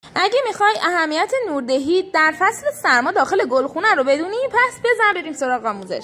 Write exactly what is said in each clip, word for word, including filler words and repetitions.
اگه میخوای اهمیت نوردهی در فصل سرما داخل گلخونه رو بدونی، پس بزن بریم سراغ آموزش.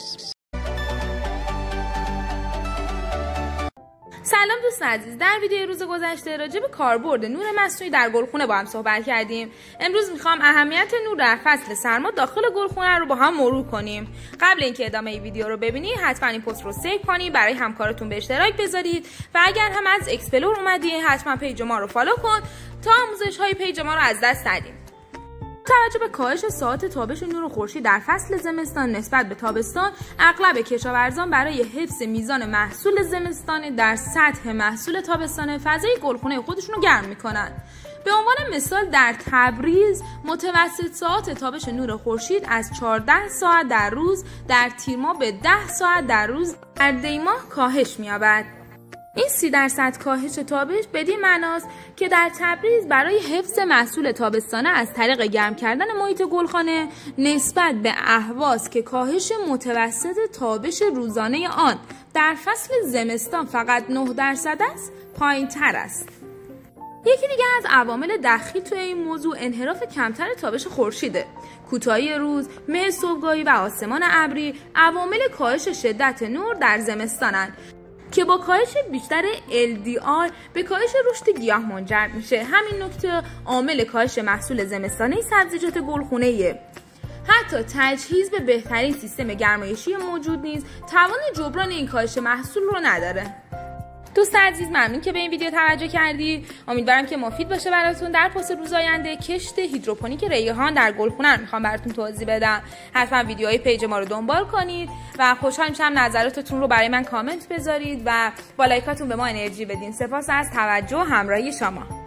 سلام دوست عزیز، در ویدیو روز گذشته راجع به کاربرد نور مصنوعی در گلخونه با هم صحبت کردیم. امروز میخوام اهمیت نور در فصل سرما داخل گلخونه رو با هم مرور کنیم. قبل اینکه ادامه این ویدیو رو ببینید، حتما این پست رو سیو کنید، برای همکارتون به اشتراک بذارید و اگر هم از اکسپلور اومدی حتما پیج ما رو فالو کن تا آموزش های پیج ما رو از دست ندیم. توجه به کاهش ساعات تابش نور خورشید در فصل زمستان نسبت به تابستان، اغلب کشاورزان برای حفظ میزان محصول زمستانی در سطح محصول تابستان فضای گلخونه خودشون رو گرم میکنن. به عنوان مثال در تبریز متوسط ساعات تابش نور خورشید از چهارده ساعت در روز در تیر ماه به ده ساعت در روز در دی ماه کاهش می‌یابد. این سی درصد کاهش تابش بدین معناست که در تبریز برای حفظ محصول تابستانه از طریق گرم کردن محیط گلخانه نسبت به اهواز که کاهش متوسط تابش روزانه آن در فصل زمستان فقط نه درصد است، پایین تر است. یکی دیگه از عوامل دخیل توی این موضوع انحراف کمتر تابش خورشیده. کوتاهی روز، مه صبحگاهی و آسمان ابری عوامل کاهش شدت نور در زمستانند که با کاهش بیشتر ال دی آر به کاهش رشد گیاه منجر میشه. همین نکته عامل کاهش محصول زمستانه سبزیجات گلخونه‌ایه. حتی تجهیز به بهترین سیستم گرمایشی موجود نیز توان جبران این کاهش محصول رو نداره. دوست عزیز، ممنون که به این ویدیو توجه کردی. امیدوارم که مفید باشه براتون. در پست روز آینده کشت هیدروپونیک ریحان در گلخونه رو میخوام براتون توضیح بدم. حتما ویدیوهای پیج ما رو دنبال کنید و خوشحال میشم نظراتتون رو برای من کامنت بذارید و با لایکاتون به ما انرژی بدین. سپاس از توجه و همراهی شما.